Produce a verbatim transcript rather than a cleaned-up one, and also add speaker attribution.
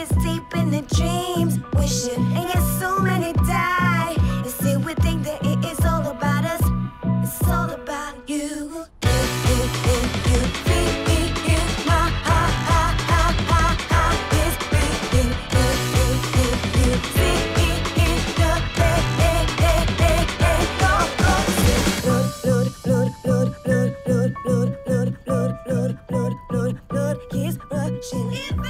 Speaker 1: it's deep in the dreams. Wishing, and yet so many die. And still we think that it is all about us. It's all about you. You, you, you, you, free, you, my heart, heart, heart, heart, heart is beating. You, you, you, you, free, you, the hey, hey, hey, hey, hey, go, go. Blood, blood, blood, blood, blood, blood, blood, blood, blood, blood, blood, blood, blood, blood, keeps rushing.